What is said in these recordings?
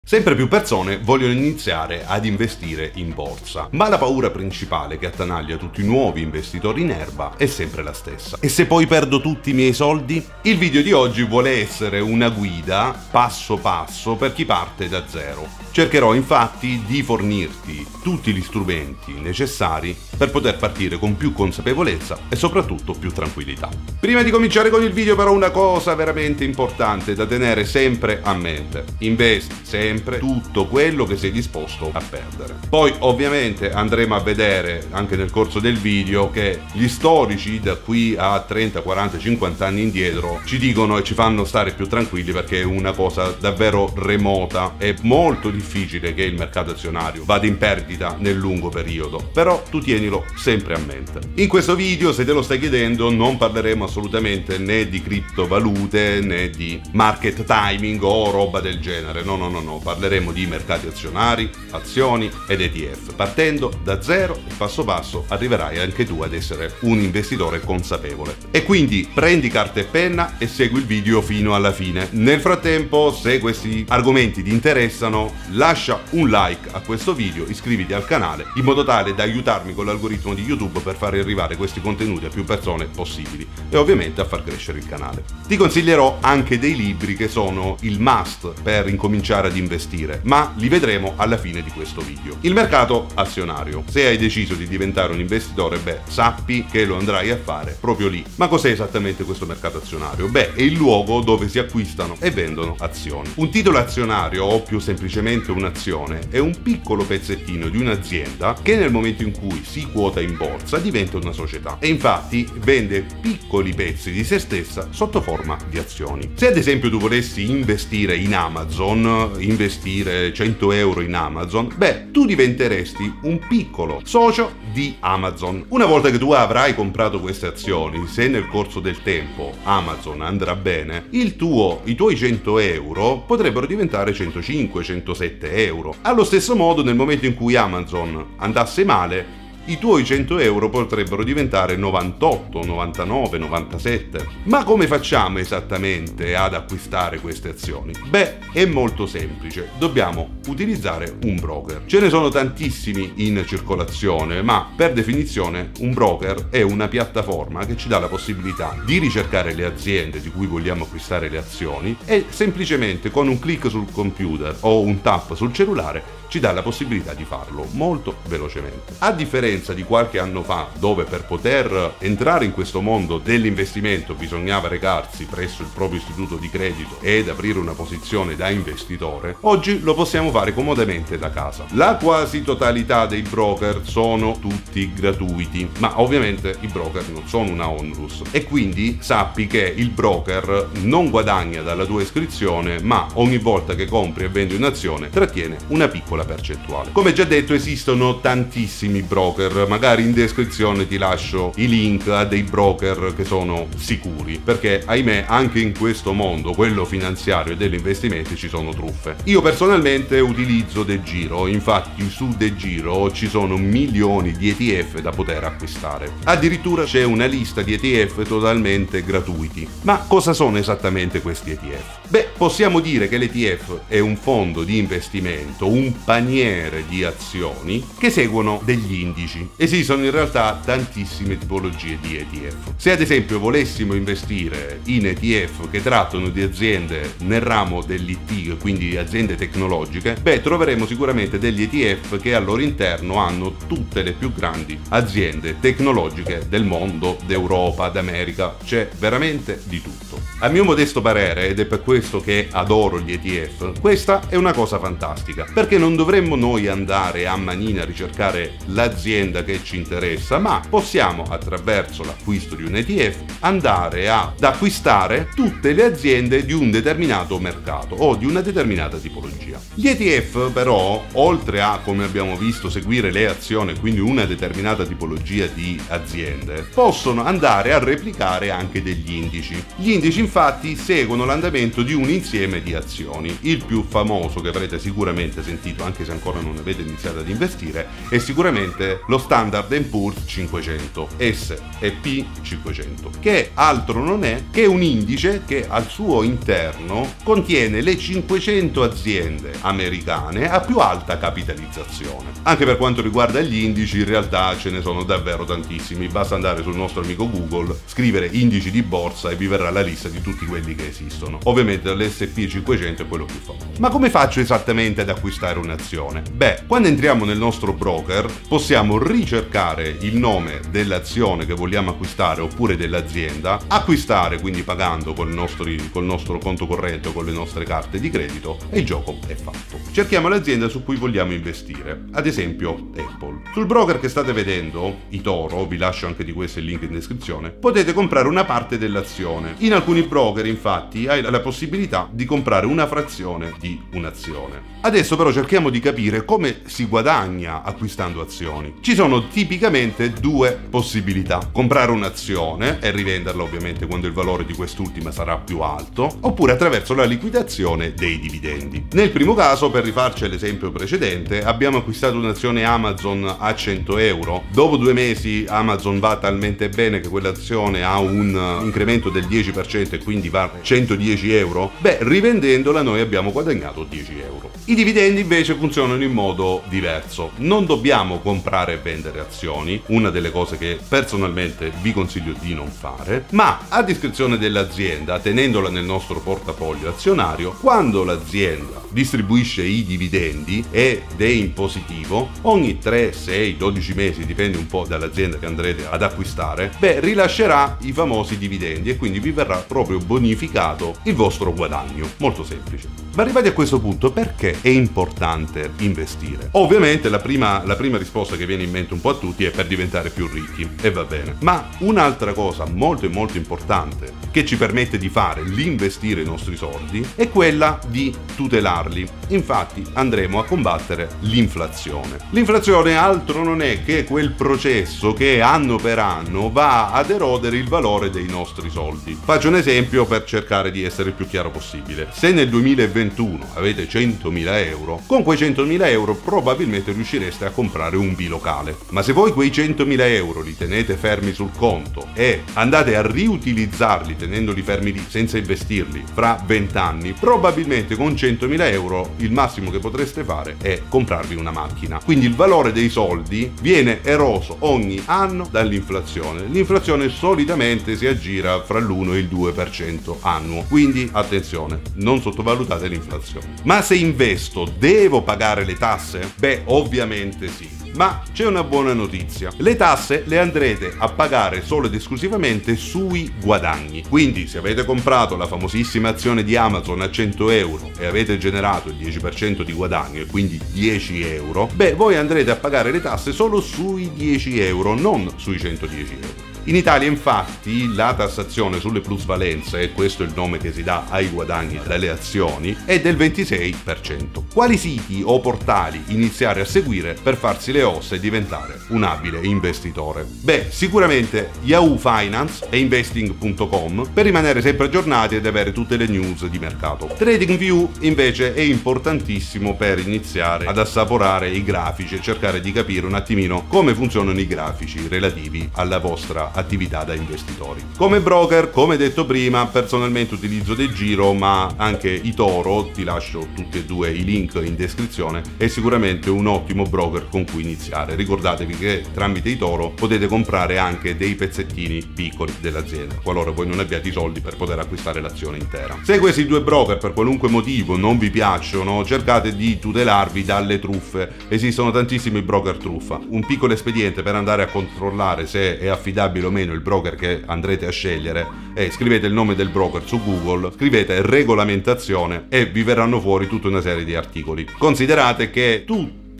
Sempre più persone vogliono iniziare ad investire in borsa, ma la paura principale che attanaglia tutti i nuovi investitori in erba è sempre la stessa. E se poi perdo tutti i miei soldi? Il video di oggi vuole essere una guida passo passo per chi parte da zero. Cercherò infatti di fornirti tutti gli strumenti necessari per poter partire con più consapevolezza e soprattutto più tranquillità. Prima di cominciare con il video però una cosa veramente importante da tenere sempre a mente: investi sempre tutto quello che sei disposto a perdere. Poi ovviamente andremo a vedere anche nel corso del video che gli storici da qui a 30, 40, 50 anni indietro ci dicono e ci fanno stare più tranquilli, perché è una cosa davvero remota. È molto difficile che il mercato azionario vada in perdita nel lungo periodo, però tu tienilo sempre a mente. In questo video, se te lo stai chiedendo, non parleremo assolutamente né di criptovalute né di market timing o roba del genere. No, parleremo di mercati azionari, azioni ed ETF. Partendo da zero e passo passo arriverai anche tu ad essere un investitore consapevole. E quindi prendi carta e penna e segui il video fino alla fine. Nel frattempo, se questi argomenti ti interessano, lascia un like a questo video, iscriviti al canale in modo tale da aiutarmi con l'algoritmo di YouTube per far arrivare questi contenuti a più persone possibili e ovviamente a far crescere il canale. Ti consiglierò anche dei libri che sono il must per incominciare ad investire, ma li vedremo alla fine di questo video. Il mercato azionario. Se hai deciso di diventare un investitore, sappi che lo andrai a fare proprio lì. Ma cos'è esattamente questo mercato azionario? È il luogo dove si acquistano e vendono azioni. Un titolo azionario, o più semplicemente un'azione, è un piccolo pezzettino di un'azienda che nel momento in cui si quota in borsa diventa una società e infatti vende piccoli pezzi di se stessa sotto forma di azioni. Se ad esempio tu volessi investire in Amazon, investire 100 euro in Amazon, tu diventeresti un piccolo socio di Amazon. Una volta che tu avrai comprato queste azioni, se nel corso del tempo Amazon andrà bene, i tuoi 100 euro potrebbero diventare 105, 107 euro. Allo stesso modo, nel momento in cui Amazon andasse male, i tuoi 100 euro potrebbero diventare 98, 99, 97. Ma come facciamo esattamente ad acquistare queste azioni? È molto semplice. Dobbiamo utilizzare un broker. Ce ne sono tantissimi in circolazione, ma per definizione un broker è una piattaforma che ci dà la possibilità di ricercare le aziende di cui vogliamo acquistare le azioni e semplicemente con un clic sul computer o un tap sul cellulare ci dà la possibilità di farlo molto velocemente. A differenza di qualche anno fa, dove per poter entrare in questo mondo dell'investimento bisognava recarsi presso il proprio istituto di credito ed aprire una posizione da investitore, oggi lo possiamo fare comodamente da casa. La quasi totalità dei broker sono tutti gratuiti, ma ovviamente i broker non sono una onlus e quindi sappi che il broker non guadagna dalla tua iscrizione, ma ogni volta che compri e vendi un'azione trattiene una piccola percentuale. Come già detto, esistono tantissimi broker, magari in descrizione ti lascio i link a dei broker che sono sicuri, perché ahimè anche in questo mondo, quello finanziario e degli investimenti, ci sono truffe. Io personalmente utilizzo DeGiro, infatti su DeGiro ci sono milioni di ETF da poter acquistare. Addirittura c'è una lista di ETF totalmente gratuiti. Ma cosa sono esattamente questi ETF? Possiamo dire che l'ETF è un fondo di investimento, un paniere di azioni che seguono degli indici. Esistono in realtà tantissime tipologie di ETF. Se ad esempio volessimo investire in ETF che trattano di aziende nel ramo dell'IT, quindi aziende tecnologiche, troveremo sicuramente degli ETF che al loro interno hanno tutte le più grandi aziende tecnologiche del mondo, d'Europa, d'America, c'è veramente di tutto. A mio modesto parere, ed è per questo che adoro gli ETF, questa è una cosa fantastica, perché non dovremmo noi andare a manina a ricercare l'azienda che ci interessa, ma possiamo attraverso l'acquisto di un ETF andare ad acquistare tutte le aziende di un determinato mercato o di una determinata tipologia. Gli ETF però, oltre a, come abbiamo visto, seguire le azioni, quindi una determinata tipologia di aziende, possono andare a replicare anche degli indici. Gli indici infatti seguono l'andamento di un insieme di azioni. Il più famoso che avrete sicuramente sentito, anche se ancora non avete iniziato ad investire, è sicuramente lo Standard & Poor's 500, S&P 500, che altro non è che un indice che al suo interno contiene le 500 aziende americane a più alta capitalizzazione. Anche per quanto riguarda gli indici, in realtà ce ne sono davvero tantissimi, basta andare sul nostro amico Google, scrivere indici di borsa e vi verrà la lista di tutti quelli che esistono. Ovviamente l'S&P 500 è quello più famoso. Ma come faccio esattamente ad acquistare un'azione? Beh, quando entriamo nel nostro broker possiamo ricercare il nome dell'azione che vogliamo acquistare oppure dell'azienda, acquistare quindi pagando col nostro conto corrente o con le nostre carte di credito e il gioco è fatto. Cerchiamo l'azienda su cui vogliamo investire, ad esempio Apple. Sul broker che state vedendo, eToro, vi lascio anche di questo il link in descrizione, potete comprare una parte dell'azione. In alcuni broker infatti hai la possibilità di comprare una frazione di un'azione. Adesso però cerchiamo di capire come si guadagna acquistando azioni. Ci sono tipicamente due possibilità: comprare un'azione e rivenderla ovviamente quando il valore di quest'ultima sarà più alto, oppure attraverso la liquidazione dei dividendi. Nel primo caso, per rifarci all'esempio precedente, abbiamo acquistato un'azione Amazon a 100 euro. Dopo 2 mesi Amazon va talmente bene che quell'azione ha un incremento del 10% e quindi va 110 euro. Beh, rivendendola noi abbiamo guadagnato 10 euro. I dividendi invece funzionano in modo diverso. Non dobbiamo comprare e vendere azioni, una delle cose che personalmente vi consiglio di non fare, ma a discrezione dell'azienda, tenendola nel nostro portafoglio azionario, quando l'azienda distribuisce i dividendi ed è in positivo, ogni 3, 6, 12 mesi, dipende un po' dall'azienda che andrete ad acquistare, rilascerà i famosi dividendi e quindi vi verrà proprio bonificato il vostro guadagno. Molto semplice. Ma arrivati a questo punto, perché è importante investire? Ovviamente la prima risposta che viene in mente un po' a tutti è per diventare più ricchi, e va bene. Ma un'altra cosa molto importante che ci permette di fare l'investire i nostri soldi è quella di tutelarli. Infatti andremo a combattere l'inflazione. L'inflazione altro non è che quel processo che anno per anno va ad erodere il valore dei nostri soldi. Faccio un esempio per cercare di essere il più chiaro possibile. Se nel 2021 avete 100.000 euro, con quei 100.000 euro probabilmente riuscireste a comprare un bilocale. Ma se voi quei 100.000 euro li tenete fermi sul conto e andate a riutilizzarli tenendoli fermi lì senza investirli fra 20 anni, probabilmente con 100.000 euro il massimo che potreste fare è comprarvi una macchina. Quindi il valore dei soldi viene eroso ogni anno dall'inflazione. L'inflazione solitamente si aggira fra l'1 e il 2% annuo. Quindi attenzione, non sottovalutate l'inflazione. Ma se investo devo pagare le tasse? Beh, ovviamente sì. Ma c'è una buona notizia: le tasse le andrete a pagare solo ed esclusivamente sui guadagni. Quindi se avete comprato la famosissima azione di Amazon a 100 euro e avete generato il 10% di guadagno e quindi 10 euro, voi andrete a pagare le tasse solo sui 10 euro, non sui 110 euro. In Italia infatti la tassazione sulle plusvalenze, e questo è il nome che si dà ai guadagni dalle azioni, è del 26%. Quali siti o portali iniziare a seguire per farsi le ossa e diventare un abile investitore? Sicuramente Yahoo Finance e investing.com per rimanere sempre aggiornati ed avere tutte le news di mercato. TradingView invece è importantissimo per iniziare ad assaporare i grafici e cercare di capire un attimino come funzionano i grafici relativi alla vostra attività da investitori. Come broker, come detto prima, personalmente utilizzo DeGiro, ma anche eToro, ti lascio tutti e due i link in descrizione, è sicuramente un ottimo broker con cui iniziare. Ricordatevi che tramite eToro potete comprare anche dei pezzettini piccoli dell'azienda, qualora voi non abbiate i soldi per poter acquistare l'azione intera. Se questi due broker per qualunque motivo non vi piacciono, cercate di tutelarvi dalle truffe. Esistono tantissimi broker truffa. Un piccolo espediente per andare a controllare se è affidabile o meno il broker che andrete a scegliere scrivete il nome del broker su Google, scrivete regolamentazione e vi verranno fuori tutta una serie di articoli. Considerate che tutte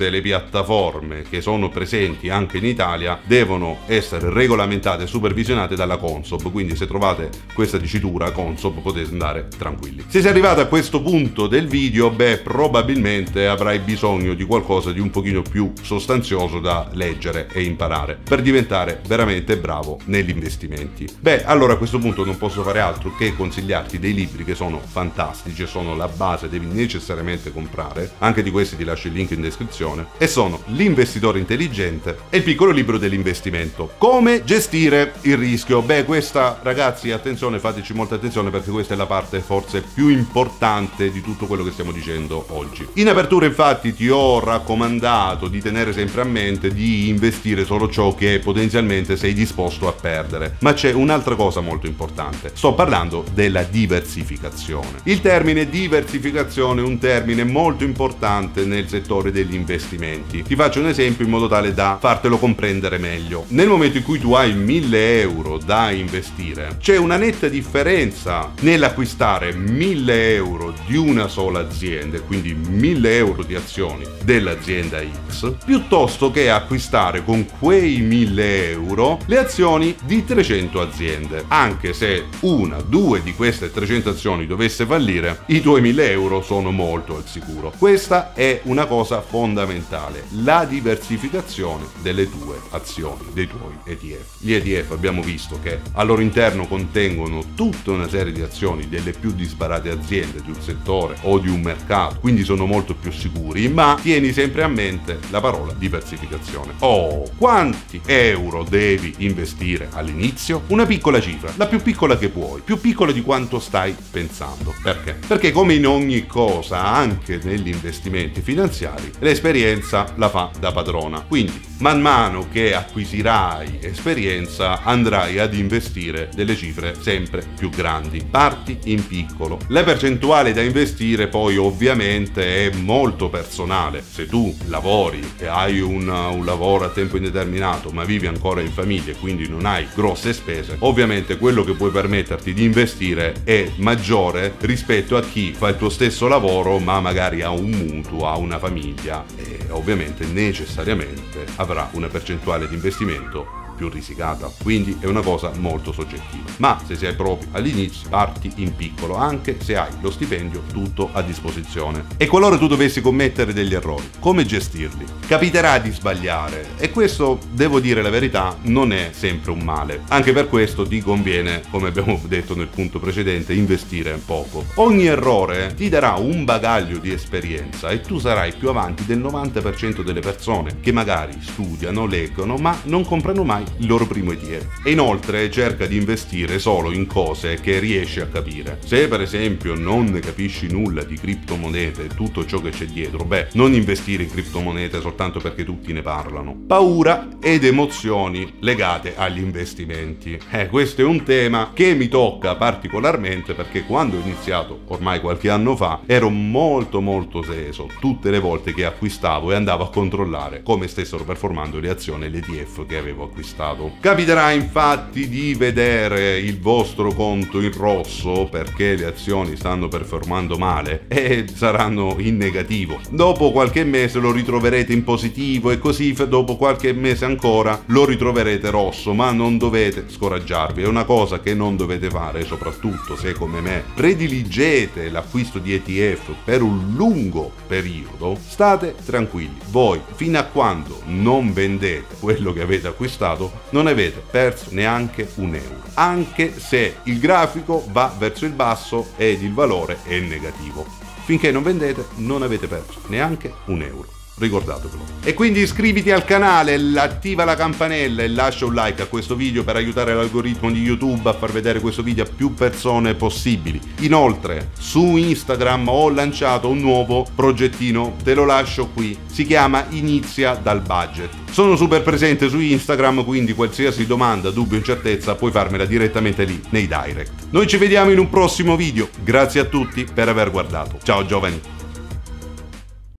tutte le piattaforme che sono presenti anche in Italia devono essere regolamentate e supervisionate dalla Consob, quindi se trovate questa dicitura Consob potete andare tranquilli. Se sei arrivato a questo punto del video, beh, probabilmente avrai bisogno di qualcosa di un pochino più sostanzioso da leggere e imparare per diventare veramente bravo negli investimenti. Beh, allora a questo punto non posso fare altro che consigliarti dei libri che sono fantastici, sono la base, devi necessariamente comprare, anche di questi ti lascio il link in descrizione, e sono L'investitore intelligente e Il piccolo libro dell'investimento. Come gestire il rischio? Beh, questa, ragazzi, attenzione, fateci molta attenzione perché questa è la parte forse più importante di tutto quello che stiamo dicendo oggi. In apertura infatti ti ho raccomandato di tenere sempre a mente di investire solo ciò che potenzialmente sei disposto a perdere, ma c'è un'altra cosa molto importante. Sto parlando della diversificazione. Il termine diversificazione è un termine molto importante nel settore degli investimenti. Ti faccio un esempio in modo tale da fartelo comprendere meglio. Nel momento in cui tu hai 1000 euro da investire, c'è una netta differenza nell'acquistare 1000 euro di una sola azienda, quindi 1000 euro di azioni dell'azienda X, piuttosto che acquistare con quei 1000 euro le azioni di 300 aziende. Anche se una, due di queste 300 azioni dovesse fallire, i tuoi 1000 euro sono molto al sicuro. Questa è una cosa fondamentale, la diversificazione delle tue azioni, dei tuoi ETF. Gli ETF abbiamo visto che al loro interno contengono tutta una serie di azioni delle più disparate aziende di un settore o di un mercato, quindi sono molto più sicuri, ma tieni sempre a mente la parola diversificazione. Oh, quanti euro devi investire all'inizio? Una piccola cifra, la più piccola che puoi, più piccola di quanto stai pensando. Perché? Perché come in ogni cosa, anche negli investimenti finanziari, l'esperienza la fa da padrona. Quindi man mano che acquisirai esperienza andrai ad investire delle cifre sempre più grandi. Parti in piccolo. La percentuale da investire poi ovviamente è molto personale. Se tu lavori e hai un lavoro a tempo indeterminato ma vivi ancora in famiglia e quindi non hai grosse spese, ovviamente quello che puoi permetterti di investire è maggiore rispetto a chi fa il tuo stesso lavoro ma magari ha un mutuo, ha una famiglia e ovviamente necessariamente avrà una percentuale di investimento più risicata, quindi è una cosa molto soggettiva. Ma se sei proprio all'inizio, parti in piccolo, anche se hai lo stipendio tutto a disposizione. E qualora tu dovessi commettere degli errori, come gestirli? Capiterà di sbagliare e questo, devo dire la verità, non è sempre un male. Anche per questo ti conviene, come abbiamo detto nel punto precedente, investire poco. Ogni errore ti darà un bagaglio di esperienza e tu sarai più avanti del 90% delle persone che magari studiano, leggono, ma non comprano mai il loro primo ETF. E inoltre cerca di investire solo in cose che riesci a capire. Se per esempio non capisci nulla di criptomonete e tutto ciò che c'è dietro, beh, non investire in criptomonete soltanto perché tutti ne parlano. Paura ed emozioni legate agli investimenti. Questo è un tema che mi tocca particolarmente perché quando ho iniziato, ormai qualche anno fa, ero molto teso tutte le volte che acquistavo e andavo a controllare come stessero performando le azioni e le ETF che avevo acquistato. Capiterà infatti di vedere il vostro conto in rosso perché le azioni stanno performando male e saranno in negativo. Dopo qualche mese lo ritroverete in positivo e così dopo qualche mese ancora lo ritroverete rosso, ma non dovete scoraggiarvi. È una cosa che non dovete fare, soprattutto se come me prediligete l'acquisto di ETF per un lungo periodo. State tranquilli, voi fino a quando non vendete quello che avete acquistato non avete perso neanche un euro, anche se il grafico va verso il basso ed il valore è negativo. Finché non vendete non avete perso neanche un euro. Ricordatevelo. E quindi iscriviti al canale, attiva la campanella e lascia un like a questo video per aiutare l'algoritmo di YouTube a far vedere questo video a più persone possibili. Inoltre su Instagram ho lanciato un nuovo progettino, te lo lascio qui, si chiama Inizia dal budget. Sono super presente su Instagram, quindi qualsiasi domanda, dubbio, incertezza puoi farmela direttamente lì nei direct. Noi ci vediamo in un prossimo video, grazie a tutti per aver guardato. Ciao giovani!